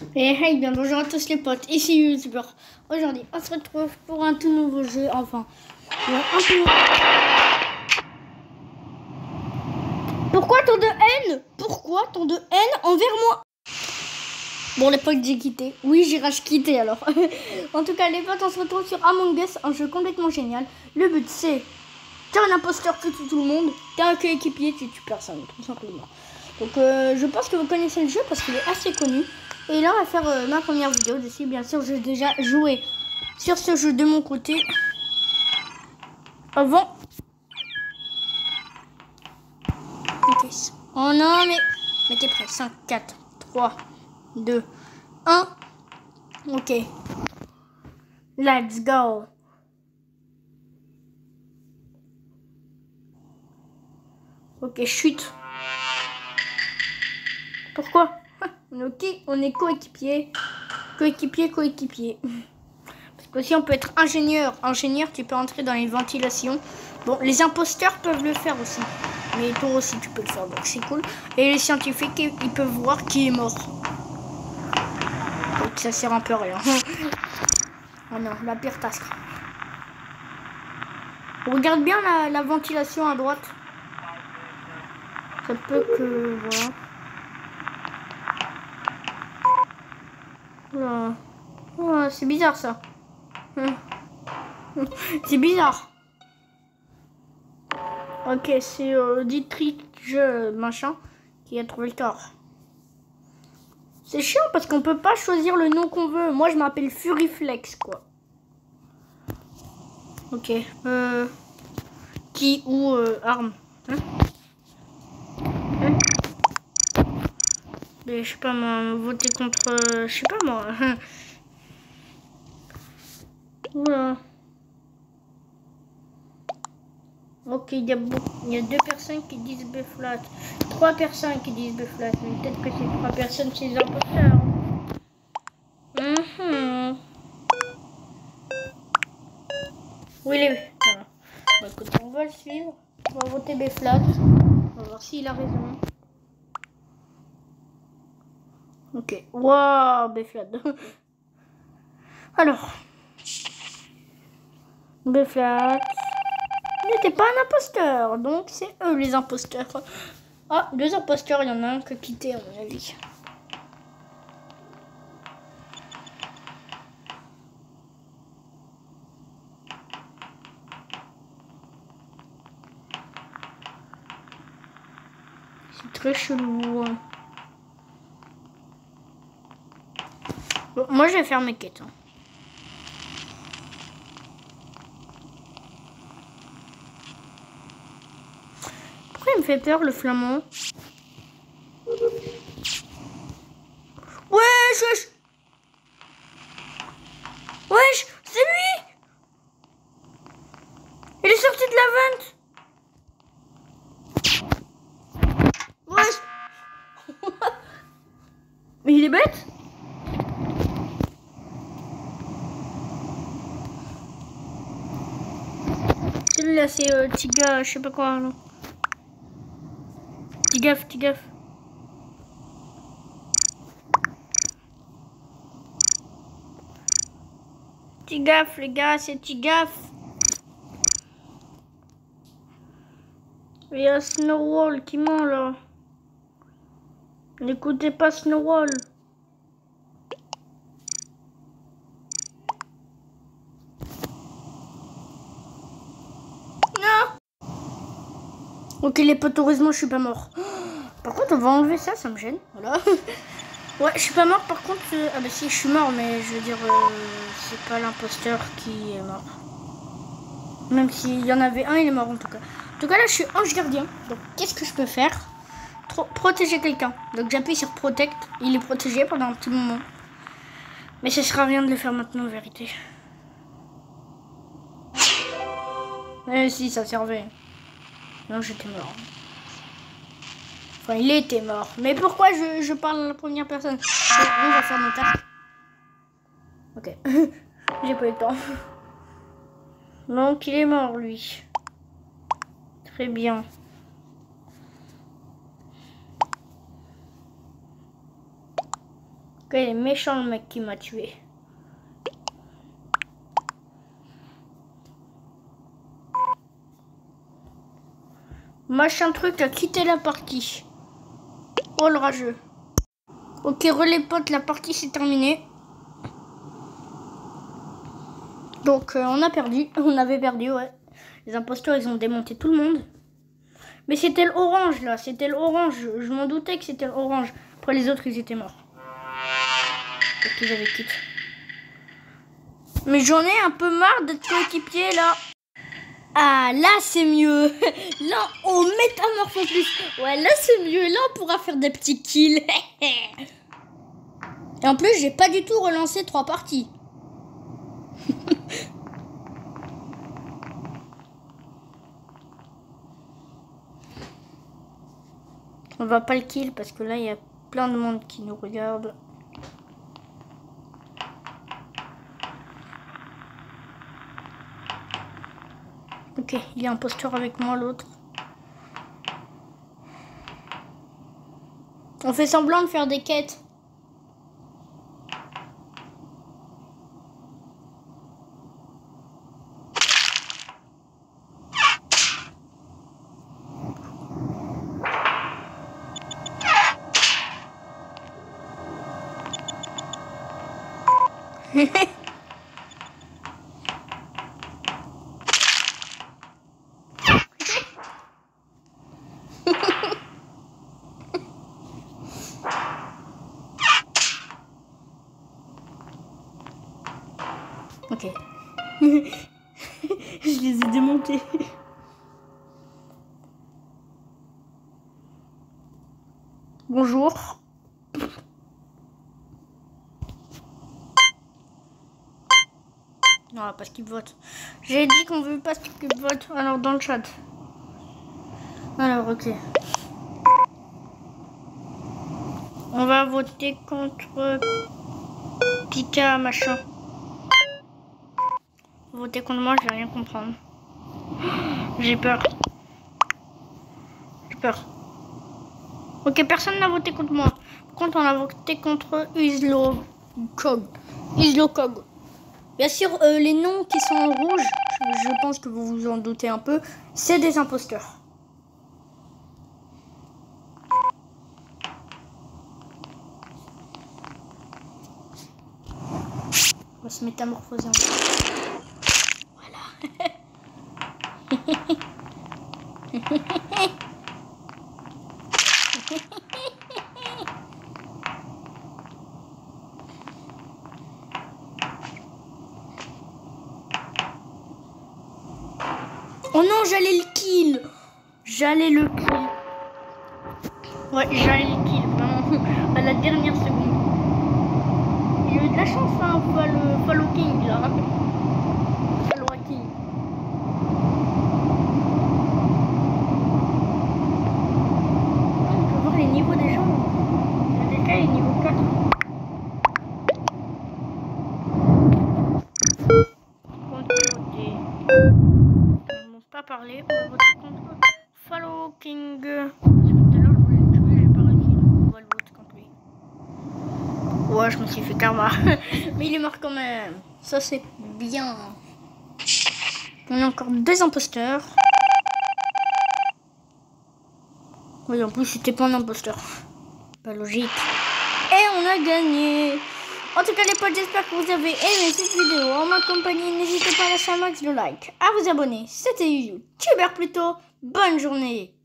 Et hey, bien bonjour à tous les potes, ici YouTubeur. Aujourd'hui, on se retrouve pour un tout nouveau jeu, enfin, un peu... Pourquoi tant de haine? Pourquoi tant de haine envers moi? Bon, les potes, j'ai quitté. Oui, j'ai rage quitté alors. En tout cas, les potes, on se retrouve sur Among Us, un jeu complètement génial. Le but, c'est... T'es un imposteur, tu tues tout le monde. T'es un coéquipier, tu tues personne, tout simplement. Donc, je pense que vous connaissez le jeu parce qu'il est assez connu. Et là, on va faire ma première vidéo dessus. Bien sûr, j'ai déjà joué sur ce jeu de mon côté. Avant. Ok. Oh non, mais t'es prêt. 5, 4, 3, 2, 1. Ok. Let's go. Ok, chute. Pourquoi? Ok, on est coéquipier. Coéquipier. Parce que si on peut être ingénieur. Ingénieur, tu peux entrer dans les ventilations. Bon, les imposteurs peuvent le faire aussi. Mais toi aussi, tu peux le faire, donc c'est cool. Et les scientifiques, ils peuvent voir qui est mort. Donc ça sert un peu à rien. Oh non, la pire task. Regarde bien la ventilation à droite. Ça peut que... Voilà. Oh, c'est bizarre ça. C'est bizarre. Ok, c'est Dietrich machin qui a trouvé le corps. C'est chiant parce qu'on peut pas choisir le nom qu'on veut. Moi, je m'appelle Furiflex, quoi. Ok. Qui ou arme. Mais je sais pas moi, voter contre... je sais pas moi. Voilà. Ok, il y a 2 personnes qui disent B-flat. 3 personnes qui disent B-flat. Mais peut-être que ces 3 personnes, c'est les imposteurs. Oui, voilà. Bah, écoute, on va le suivre. On va voter B-flat. On va voir s'il a raison. Ok. Waouh, B-flat. Alors. B-flat. Il n'était pas un imposteur. Donc, c'est eux les imposteurs. Ah, 2 imposteurs. Il y en a un qui a quitté, à mon avis. C'est très chelou. Bon, moi, je vais faire mes quêtes. Pourquoi il me fait peur, le flamand? Wesh! Wesh! C'est lui! Il est sorti de la vente! Wesh! Mais il est bête! Celui-là, c'est Tiga, je sais pas quoi, non. Tigaf. Tigaf, les gars, c'est Tigaf. Il y a Snowwall qui ment, là. N'écoutez pas Snowwall. Non! Ok, les potes, heureusement, je suis pas mort. Par contre, on va enlever ça, ça me gêne. Voilà. Ouais, je suis pas mort, par contre... ah bah si, je suis mort, mais je veux dire... c'est pas l'imposteur qui est mort. Même s'il y en avait un, il est mort en tout cas. En tout cas, là, je suis ange gardien. Donc, qu'est-ce que je peux faire? Protéger quelqu'un. Donc, j'appuie sur Protect. Il est protégé pendant un petit moment. Mais ça sert à rien de le faire maintenant, en vérité. Si, ça servait. Non, j'étais mort. Enfin, il était mort. Mais pourquoi je parle à la première personne? On va faire notre taf. Ok. J'ai pas eu le temps. Donc, il est mort, lui. Très bien. Il est méchant le mec qui m'a tué. Machin truc a quitté la partie. Oh le rageux. Ok, relais potes, la partie s'est terminée. Donc on a perdu. On avait perdu, ouais. Les imposteurs, ils ont démonté tout le monde. Mais c'était l'orange là, c'était l'orange. Je m'en doutais que c'était l'orange. Après les autres, ils étaient morts. Parce qu'ils avaient quitté. Mais j'en ai un peu marre d'être coéquipier là. Ah là c'est mieux. Là on métamorphose plus. Ouais là c'est mieux. Là on pourra faire des petits kills. Et en plus j'ai pas du tout relancé 3 parties. On va pas le kill parce que là il y a plein de monde qui nous regarde. Ok, il y a un imposteur avec moi, l'autre. On fait semblant de faire des quêtes. Ok. Je les ai démontés. Bonjour. Non, parce qu'ils votent. J'ai dit qu'on veut pas qu'ils votent. Alors, dans le chat. Alors, ok. On va voter contre Pika, machin. Voter contre moi, je vais rien comprendre. J'ai peur. J'ai peur. Ok, personne n'a voté contre moi. Par contre, on a voté contre Islokog. Islokog. Bien sûr, les noms qui sont en rouge, je pense que vous vous en doutez un peu, c'est des imposteurs. On va se métamorphoser en voilà. Oh non, j'allais le kill. J'allais le kill. Ouais, j'allais le kill, vraiment. À la dernière seconde. Il a eu de la chance, hein, Follow King, là. Follow King. On peut voir les niveaux des gens. Le DK est niveau 4. Parler, on va voter contre Follow King. Parce que tout à l'heure je voulais le tuer, j'ai pas réussi, donc on va le voter contre lui. Ouais, je me suis fait karma. Mais il est mort quand même. Ça c'est bien. On a encore 2 imposteurs. Oui, en plus c'était pas un imposteur. Pas logique. Et on a gagné. En tout cas les potes, j'espère que vous avez aimé cette vidéo. En ma compagnie, n'hésitez pas à lâcher un max de like, à vous abonner. C'était YouTuber plutôt. Bonne journée.